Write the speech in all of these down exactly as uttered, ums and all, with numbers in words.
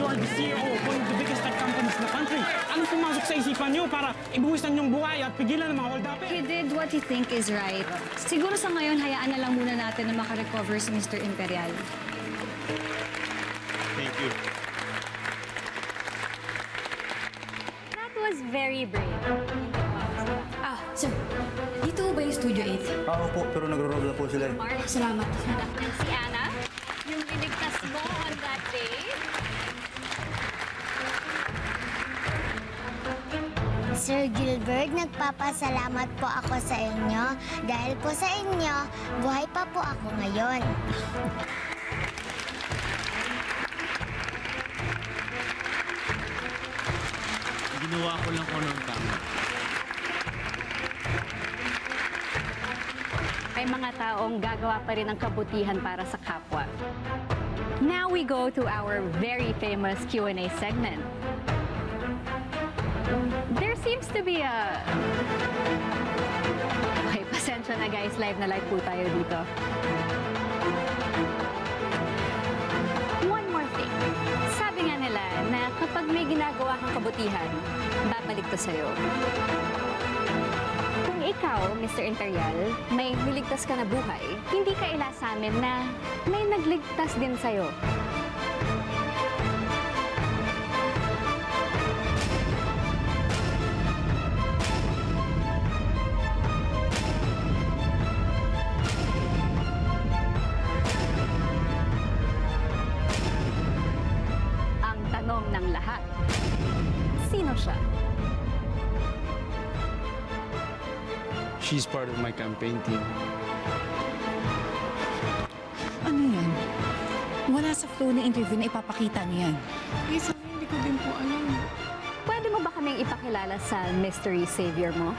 are the C E O of one of the biggest tech companies in the country. Anong pumasok sa isipan niyo para ibuwisan yung buhay at pigilan ng mga hold-up? He did what he think is right. Siguro sa ngayon, hayaan na lang muna natin na makarecover si Mister Imperial. Thank you. That was very brave. Ah, sir. Dito ba yung Studio eight? Oo po, pero nagro-roll na po sila. Mark, salamat. Si Anna, yung niligtas mo on that day. Sir Gilbert, nagpapasalamat po ako sa inyo. Dahil po sa inyo, buhay pa po ako ngayon. Ginawa ko lang ko ng tama. May mga taong gagawa pa rin ng kabutihan para sa kapwa. Now we go to our very famous Q and A segment. There seems to be a... Okay, pasensya na guys. Live na live po tayo dito. One more thing. Sabi nga nila na kapag may ginagawa kang kabutihan, babalik to sa'yo. Kung ikaw, Mister Imperial, may niligtas ka na buhay, hindi ka ila sa amin na may nagligtas din sa'yo. Ang tanong ng lahat, sino siya? She's part of my campaign team. Ano yan? Wala sa flow ng interview na ipapakita niyan. Please, hindi ko din po alam. Pwede mo ba kaming ipakilala sa mystery savior mo?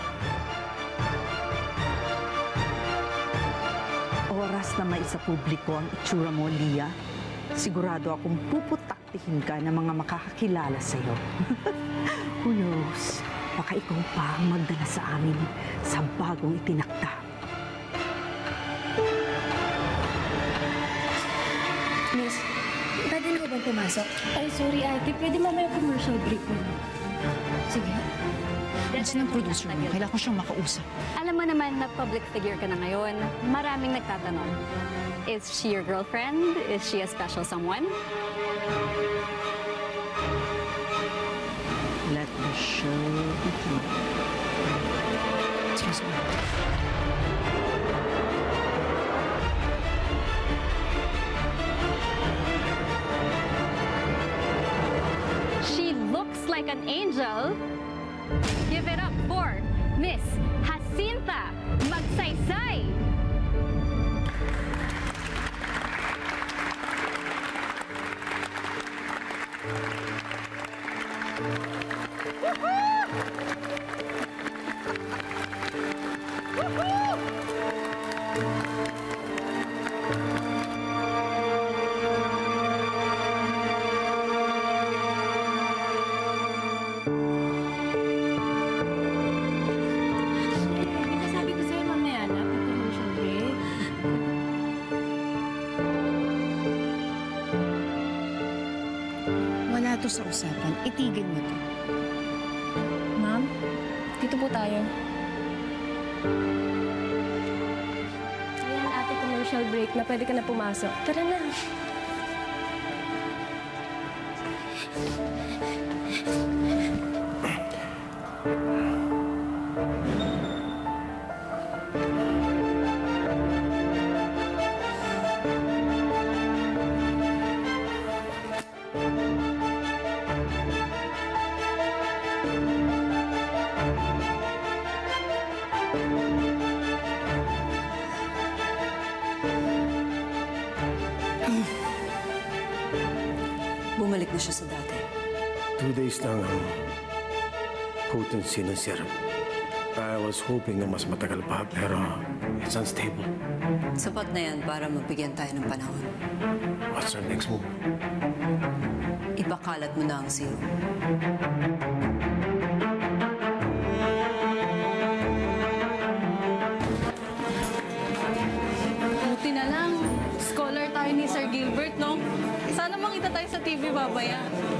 Oras na may sa publiko ang itsura mo, Lia. Sigurado akong puputaktihin ka ng mga makakakilala sa'yo. Who knows? Baka ikaw pa ang magdala sa amin sa bagong itinakda. Miss, pwede na ba pumasok? Ay, sorry ate. Pwede mamaya commercial break mo. Sige. Kasi ng producer mo, kailangan ko siyang makausap. Alam mo naman na public figure ka na ngayon, maraming nagtatanong. Is she your girlfriend? Is she a special someone? Let the show begin. Excuse me. She looks like an angel. Give it up for Miss Jacinta Magsaysay. Sabi ko sa'yo mamaya na, commercial break. Wala to sa usapan. Itigil mo to. Ma'am, dito po tayo. Ayan, ate, commercial break na pwede ka na pumasok. Tara na. Bumalik na siya sa dati. Two days lang ang potency ng serum. I was hoping na mas matagal pa, pero it's unstable. Sapat na yan para mabigyan tayo ng panahon. What's our next move? Ipakalat mo na ang serum. Buti na lang, scholar tayo ni Sir Gilbert, no? Sana mang Kita tayo sa T V babaya.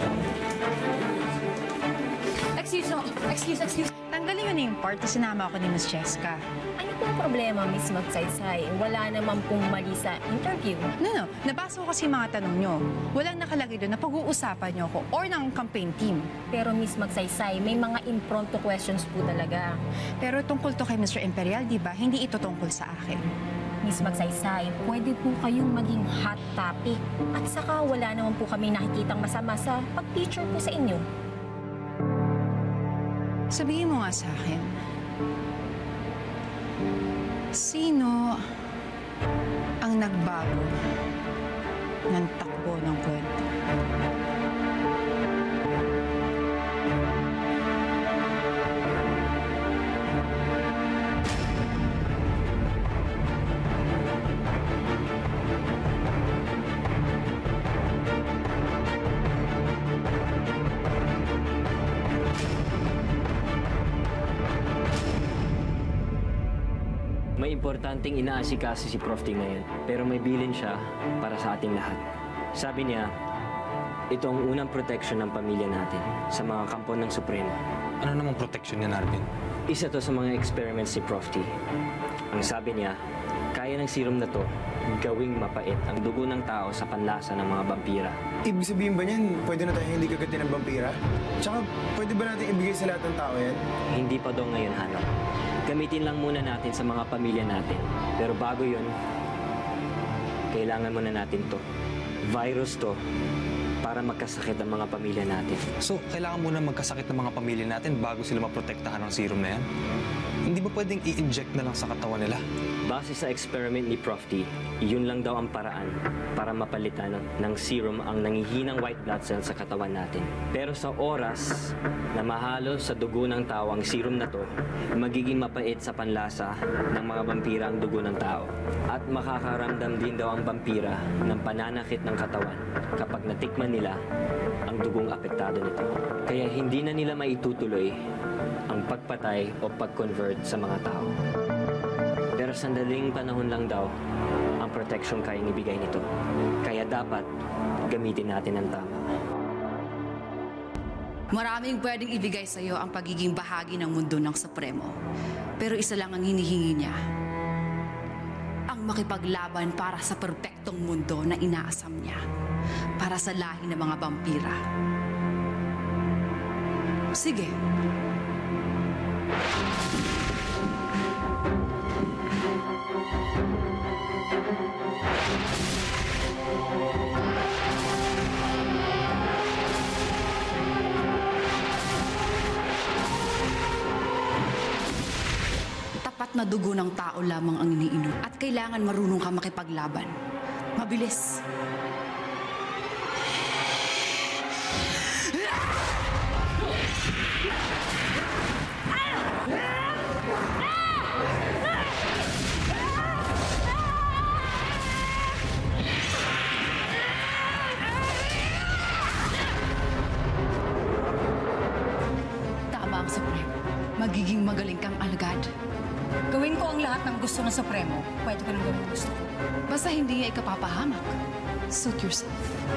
Excuse mo. Excuse, excuse. Tanggalin mo na yung part na sinama ako ni Miss Jessica. Ano pong problema, Miss Magsaysay? Wala naman pong mali sa interview. No, no. Nabasa ko kasi yung mga tanong nyo. Walang nakalagay doon na pag-uusapan nyo ako or ng campaign team. Pero Miss Magsaysay, may mga impromptu questions po talaga. Pero tungkol to kay Mister Imperial, di ba? Hindi ito tungkol sa akin. Miss Magsaysay, pwede po kayong maging hot topic. At saka wala naman po kami nakikitang masama sa pag-feature po sa inyo. Sabihin mo nga sa akin, sino ang nagbago ng takbo ng kwento? May importanteng inaasikaso si Prof T ngayon, pero may bilin siya para sa ating lahat. Sabi niya, ito ang unang protection ng pamilya natin sa mga kampo ng Supremo. Ano namang protection niya, Arvin? Isa to sa mga experiments ni Prof T. Ang sabi niya, kaya ng serum na to gawing mapait ang dugo ng tao sa panlasa ng mga vampira. Ibig sabihin ba niyan, pwede na tayo hindi kagatin ng vampira? Tsaka, pwede ba natin ibigay sa lahat ng tao yan? Hindi pa daw ngayon, Hanap. Gamitin lang muna natin sa mga pamilya natin. Pero bago yun, kailangan muna natin to. Virus to para magkasakit ang mga pamilya natin. So, kailangan muna magkasakit ng mga pamilya natin bago sila maprotektahan ng serum na yan? Hindi ba pwedeng i-inject na lang sa katawan nila? Base sa experiment ni Prof T, yun lang daw ang paraan para mapalitan ng serum ang nangihinang white blood cells sa katawan natin. Pero sa oras na mahalo sa dugo ng tao ang serum na to, magiging mapait sa panlasa ng mga vampira ang dugo ng tao. At makakaramdam din daw ang vampira ng pananakit ng katawan kapag natikman nila ang dugong apektado nito. Kaya hindi na nila maitutuloy ang pagpatay o pag-convert sa mga tao. Pero sandaling panahon lang daw ang protection kayang ibigay nito. Kaya dapat gamitin natin ang tama. Maraming pwedeng ibigay sa iyo ang pagiging bahagi ng mundo ng Supremo. Pero isa lang ang hinihingi niya. Ang makipaglaban para sa perpektong mundo na inaasam niya. Para sa lahi ng mga vampira. Sige. Tapat na dugo ng tao lamang ang iniinom at kailangan marunong ka makipaglaban. Mabilis. Tama ang Supremo. Magiging magaling kang alagad. Gawin ko ang lahat ng gusto ng Supremo. Pwede ko nang gawin ang gusto ko. Basta hindi niya ikapapahamak. Suit yourself.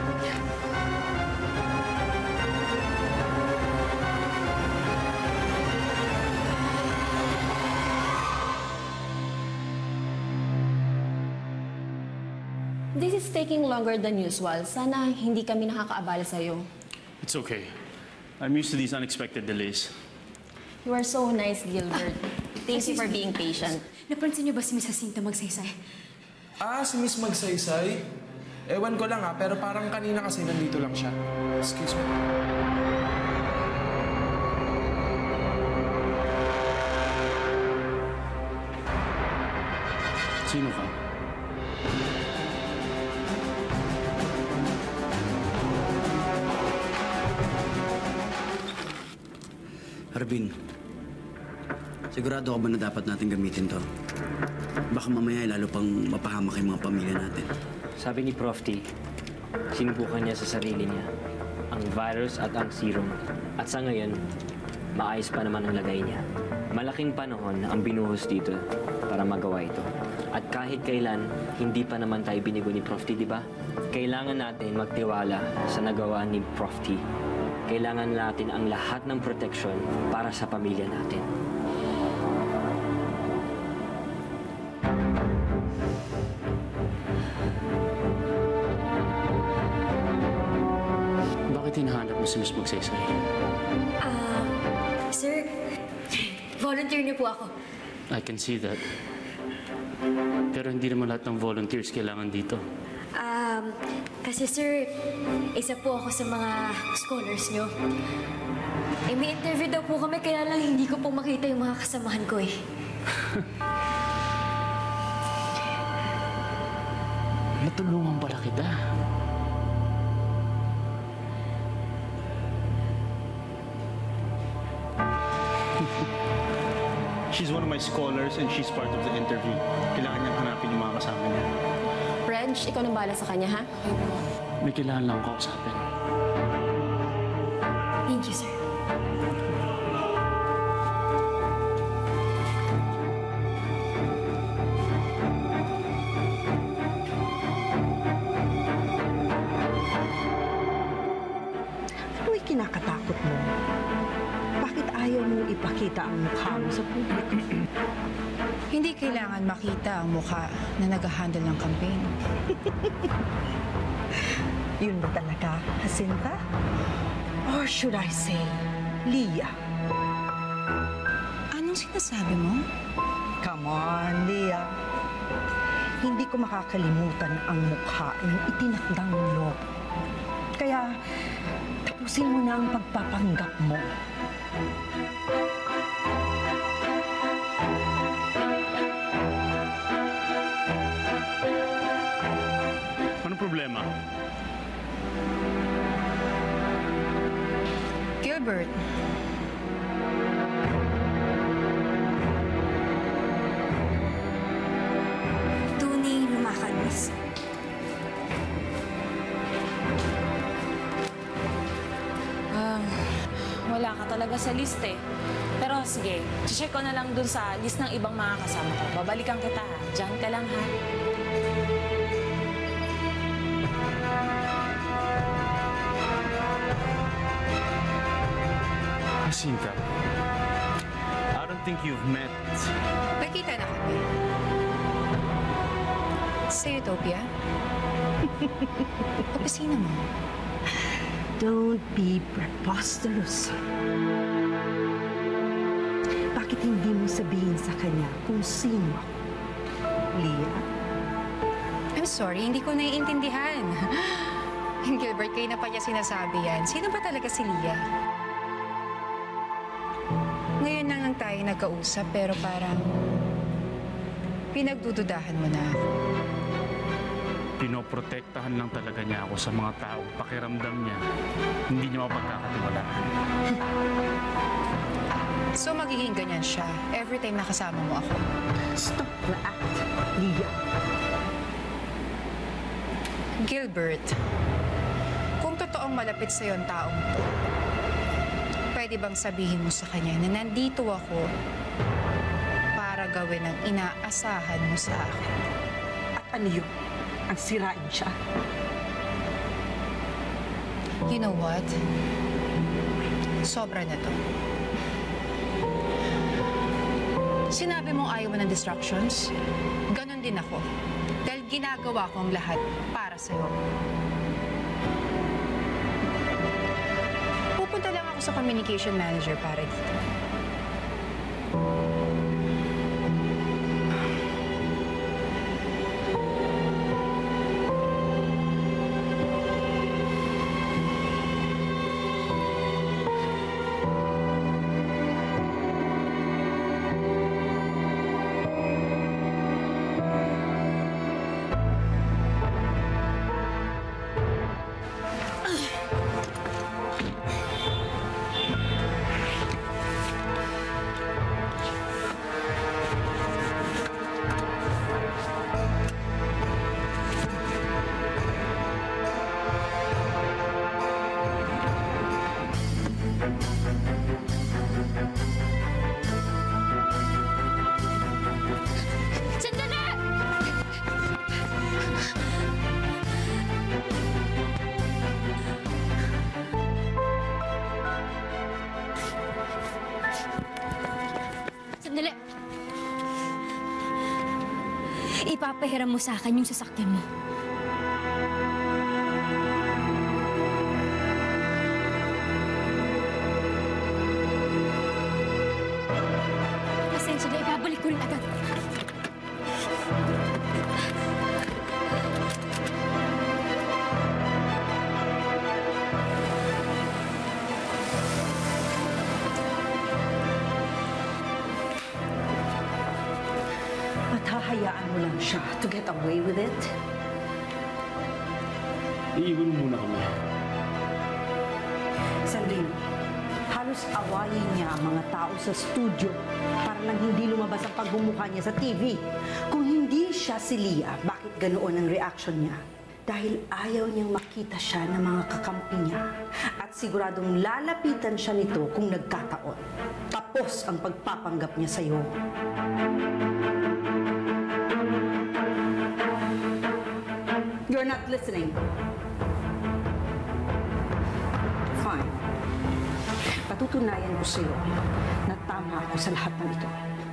This is taking longer than usual. Sana hindi kami nakakaabala sa'yo. It's okay. I'm used to these unexpected delays. You are so nice, Gilbert. Thank you for being patient. Napansin niyo ba si Miss Jacinta Magsaysay? Ah, si Miss Magsaysay? Ewan ko lang ha, pero parang kanina kasi nandito lang siya. Excuse me. Sino ka? Arvin, sigurado ka ba na dapat natin gamitin to? Baka mamaya lalo pang mapahamak yung mga pamilya natin. Sabi ni Prof T, sinubukan niya sa sarili niya ang virus at ang serum. At sa ngayon, maayos pa naman ang lagay niya. Malaking panahon ang binuhos dito para magawa ito. At kahit kailan, hindi pa naman tayo binigo ni Prof T, di ba? Kailangan natin magtiwala sa nagawa ni Prof T. Kailangan natin ang lahat ng proteksyon para sa pamilya natin. Bakit hinahanap mo si Miss Magsaysay? Ah, sir, volunteer niyo po ako. I can see that. Pero hindi naman lahat ng volunteers kailangan dito. Um, kasi sir, isa po ako sa mga scholars niyo. Eh, may interview daw po kami, kaya lang hindi ko po makita yung mga kasamahan ko eh. Natulungan pala kita. She's one of my scholars and she's part of the interview. Kailangan niyang hanapin yung mga kasama niya. French, ikaw nang bahala sa kanya, ha? May kailangan lang ako kausapin. Thank you, sir. Ano'y kinakatakot mo? Bakit ayaw mo ipakita ang mukha mo sa publiko? Hindi kailangan makita ang mukha na nag-handle ng campaign. Yun ba talaga, Jacinta? Or should I say, Leah? Anong sinasabi mo? Come on, Leah. Hindi ko makakalimutan ang mukha ng itinakdang lo. Kaya, tapusin mo na ang pagpapanggap mo. Anong problema? Gilbert. Tuning lumakalis. Um, wala ka talaga sa list eh. Pero sige, check ko na lang dun sa list ng ibang mga kasama ko. Babalikan kita ha. Diyan ka lang ha. Jacinta, I don't think you've met... Nakita na kami. Sa Utopia? Opisina mo. Don't be preposterous. Bakit hindi mo sabihin sa kanya kung sino ako? Leah? I'm sorry, hindi ko naiintindihan. Gilbert, kayo na pa niya sinasabi yan. Sino ba talaga si Leah? Ngayon lang lang tayo nagkausap, pero parang pinagdududahan mo na ako. Pinoprotektahan lang talaga niya ako sa mga tao. Pakiramdam niya, hindi niya mapagkakatiwalaan. So magiging ganyan siya every time nakasama mo ako. Stop the act, Leah. Gilbert, kung totoong malapit sa'yo ang taong to, pwede bang sabihin mo sa kanya na nandito ako para gawin ang inaasahan mo sa akin? At ano yun? Ang sirain siya? You know what? Sobra na to. Sinabi mong ayaw mo ng distractions? Ganon din ako. Dahil ginagawa ko ang lahat para sa'yo. Pupunta lang ako sa communication manager para dito. ipapahiram mo sa akin yung sasakyan mo. Pasensya na, ibabalik ko rin agad. At hahayaan mo lang siya to get away with it? Iiwan mo muna kami. Sandrine, halos awayin niya ang mga tao sa studio para lang hindi lumabas ang pagbumukha niya sa T V. Kung hindi siya si Leah, bakit ganoon ang reaction niya? Dahil ayaw niyang makita siya ng mga kakampi niya at siguradong lalapitan siya nito kung nagkataon. Tapos ang pagpapanggap niya sa'yo. You're not listening. Fine. Patutunayan ko sa'yo na tama ako sa lahat ng ito.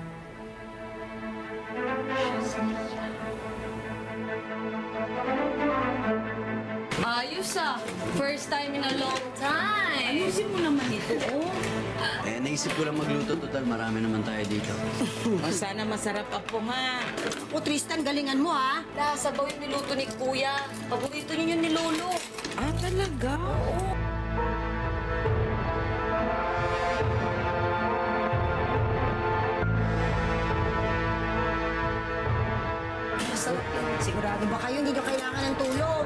Ayos ah. First time in a long time. Ayusin mo naman ito, oh. Eh, naisip ko lang magluto. Total, marami naman tayo dito. Oh, sana masarap po, ha. O, Tristan, galingan mo, ha? Nasabaw yung niluto ni Kuya. Paborito niyo yung ni Lolo. Ah, talaga? Oo. Masarap yun. Sigurado ba kayo hindi nyo kailangan ng tulong?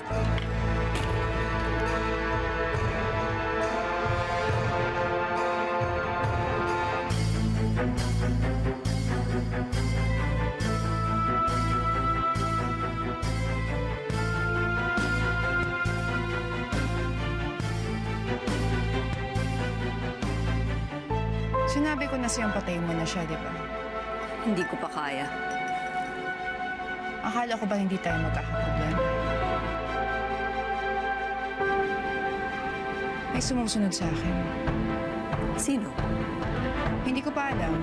Sinabi ko na siyang patayin mo na siya, di ba? Hindi ko pa kaya. Akala ko ba hindi tayo magkakaproblema? May sumusunod sa akin. Sino? Hindi ko pa alam.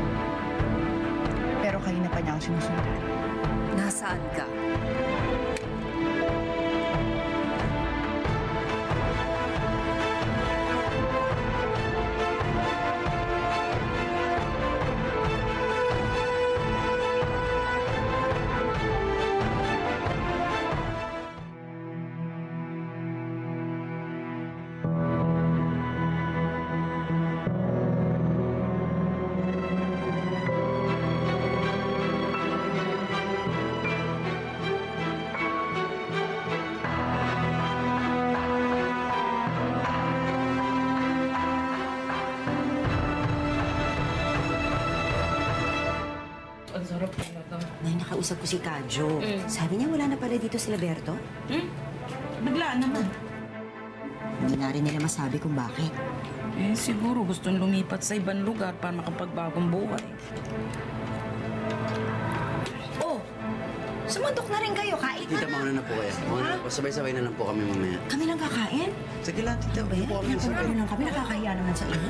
Pero kanina pa niya ako sinusundan. Nasaan ka? Nay, nakausap ko si Kadjo. Mm. Sabi niya wala na pala dito si Laberto. Hmm? Biglaan naman. Hindi na rin nila masabi kung bakit. Eh, siguro gustong lumipat sa ibang lugar para makapagbagong buhay. Oh! Sumandok na rin kayo. Kain Tita, na. mauna na po kayo. Mauna na po. Sabay-sabay na lang po kami mamaya. Kami lang kakain? Sige lang, tita. Ba yan? Upo kami sa Ano lang kami? Nakakahiya naman sa inyo.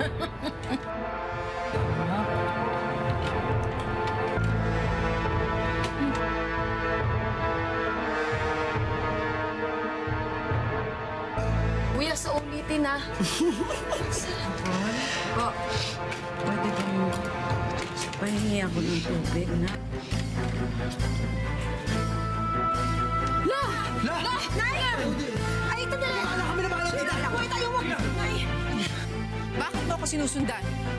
Kuya, sa ulitin ah. Oh, Pwede bang pahingi ako ng tubig na? La! La! La! Nay! Ay, ito na lang! Bahala kami na bahala, tita! Huwag tayo, huwag! Nay! Bakit mo ako sinusundan?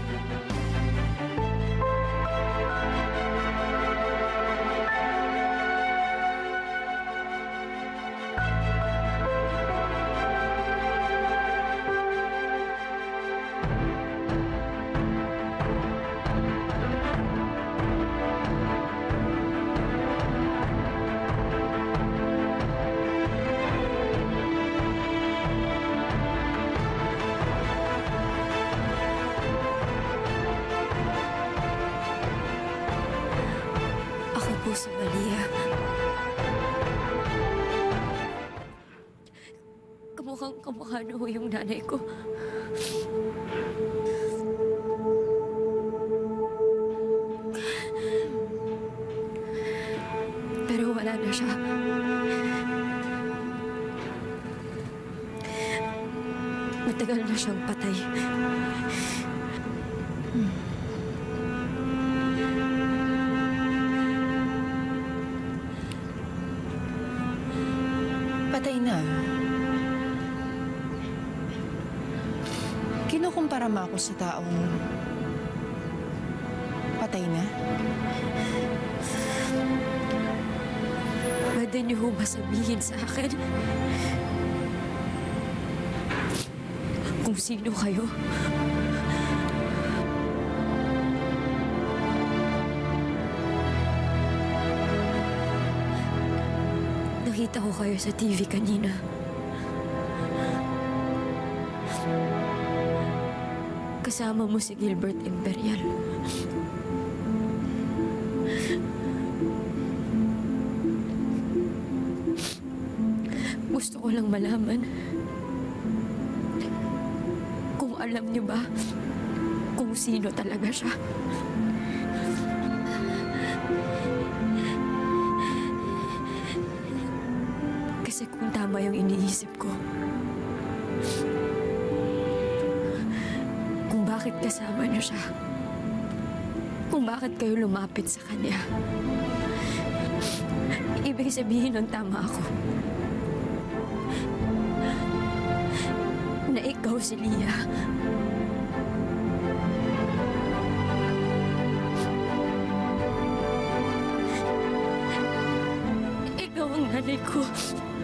Ako po si Malia. Kamukhang kamukha na ho yung nanay ko. matagal na siyang patay. Patay na. Kinukumpara mo ako sa taong patay na? Pwede niyo ho ba sabihin sa akin kung sino kayo? Nakita ko kayo sa T V kanina. Kasama mo si Gilbert Imperial. Gusto ko lang malaman kung alam niyo ba kung sino talaga siya. Kasi kung tama yung iniisip ko, kung bakit kasama niyo siya, kung bakit kayo lumapit sa kanya, ibig sabihin nun tama ako. Na ikaw si Leah. Ikaw ang nanay ko.